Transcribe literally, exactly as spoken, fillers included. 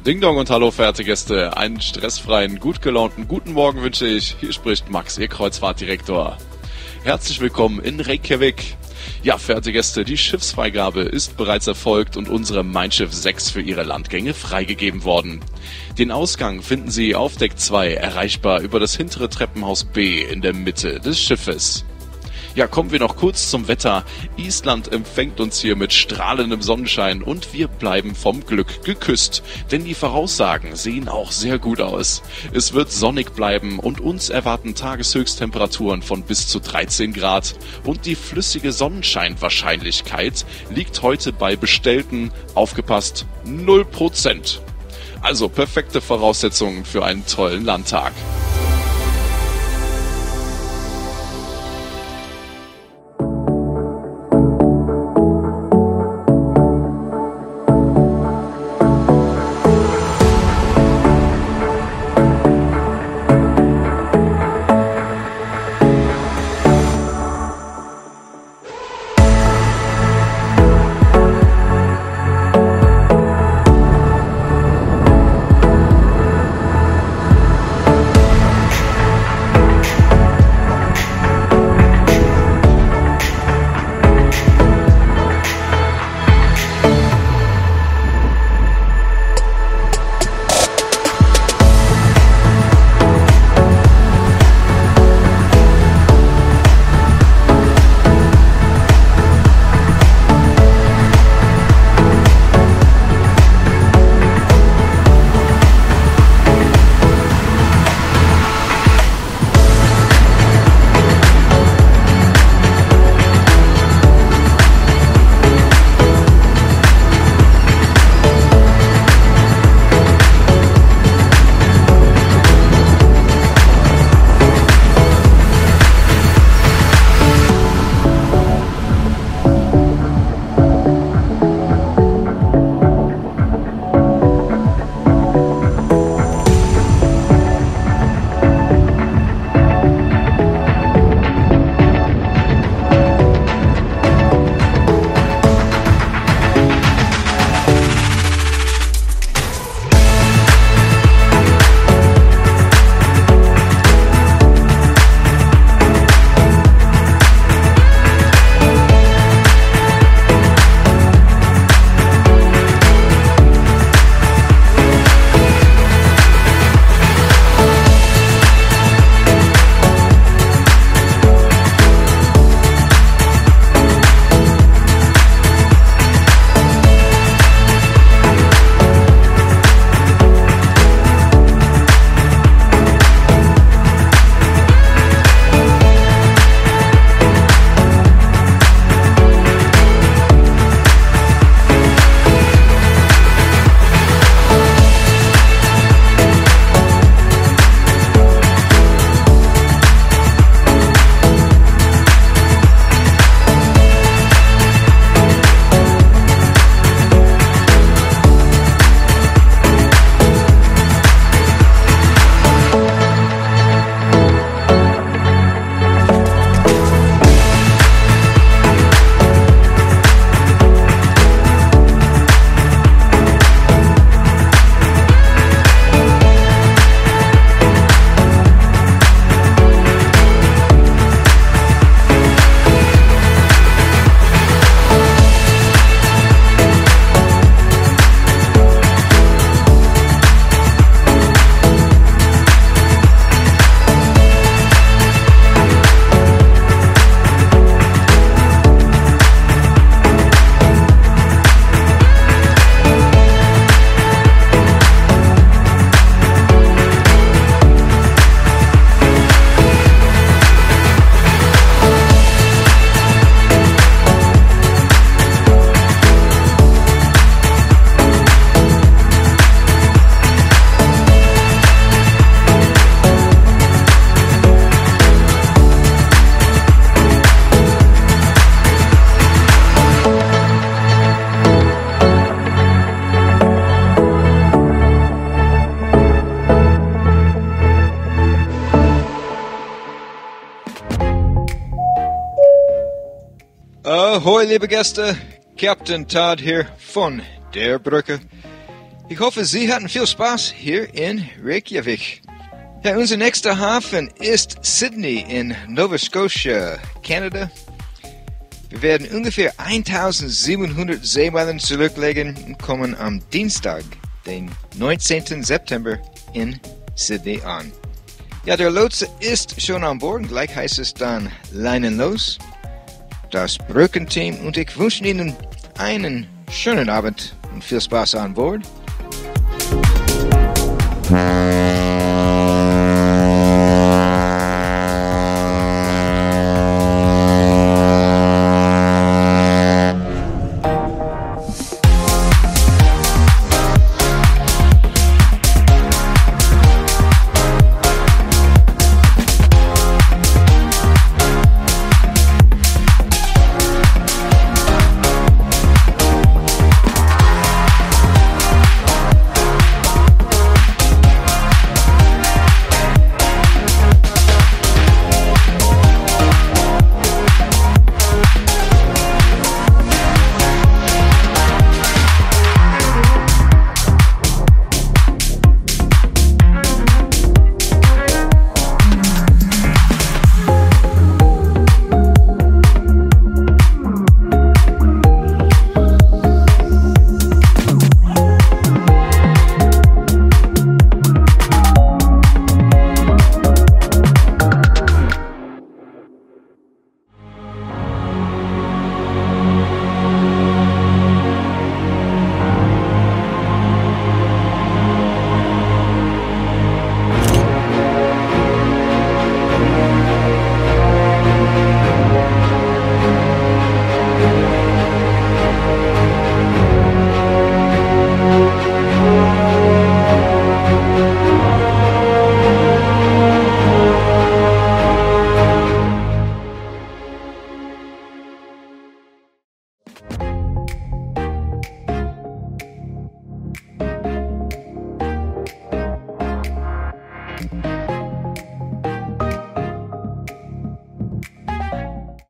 Ding Dong und hallo verehrte Gäste, einen stressfreien, gut gelaunten guten Morgen wünsche ich. Hier spricht Max, Ihr Kreuzfahrtdirektor. Herzlich willkommen in Reykjavík. Ja, verehrte Gäste, die Schiffsfreigabe ist bereits erfolgt und unsere Mein Schiff sechs für Ihre Landgänge freigegeben worden. Den Ausgang finden Sie auf Deck zwei, erreichbar über das hintere Treppenhaus B in der Mitte des Schiffes. Ja, kommen wir noch kurz zum Wetter. Island empfängt uns hier mit strahlendem Sonnenschein und wir bleiben vom Glück geküsst, denn die Voraussagen sehen auch sehr gut aus. Es wird sonnig bleiben und uns erwarten Tageshöchsttemperaturen von bis zu dreizehn Grad und die flüssige Sonnenscheinwahrscheinlichkeit liegt heute bei bestellten, aufgepasst, null Prozent. Also perfekte Voraussetzungen für einen tollen Landtag. Ahoi, liebe Gäste, Captain Todd hier von der Brücke. Ich hoffe, Sie hatten viel Spaß hier in Reykjavík. Ja, unser nächster Hafen ist Sydney in Nova Scotia, Kanada. Wir werden ungefähr eintausendsiebenhundert Seemeilen zurücklegen und kommen am Dienstag, den neunzehnten September, in Sydney an. Ja, der Lotse ist schon an Bord. Gleich heißt es dann Leinen los. Das Brückenteam und ich wünsche Ihnen einen schönen Abend und viel Spaß an Bord. Thank you.